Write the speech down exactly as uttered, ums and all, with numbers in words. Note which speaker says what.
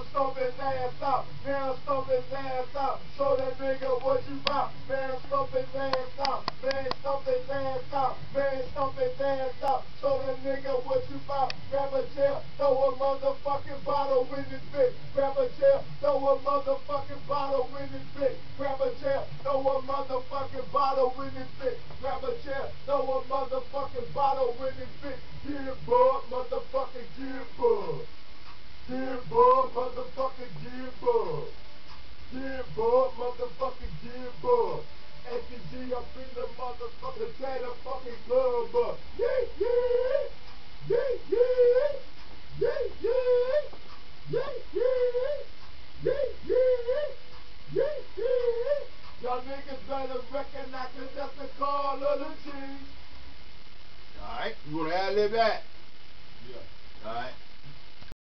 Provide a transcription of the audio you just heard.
Speaker 1: stomp his ass out. Man, stomp his ass out. Show that nigga what you bout. Man, stomp his ass out. Man, stomp his ass out. Man, stomp his ass out. Show that nigga what you bout. Grab a chair, throw a motherfucking bottle in his bitch. Grab a chair, throw a motherfucking bottle in his bitch. Grab a chair, throw a motherfucking bottle in his bitch. Grab a chair, throw a motherfucking bottle in his bitch. Get bud, motherfucking get bud. Get bud, motherfucking get bud. Get bud, motherfucking get bud. S P G up in the motherfucking Santa fucking club, uh. Yeah, yeah. Yeah, yeah. Yeah, yeah. Yeah, yeah. Yeah, yeah. Yeah, yeah. Y'all niggas better recognize that that's the call of the G.
Speaker 2: Alright, you wanna ad lib that?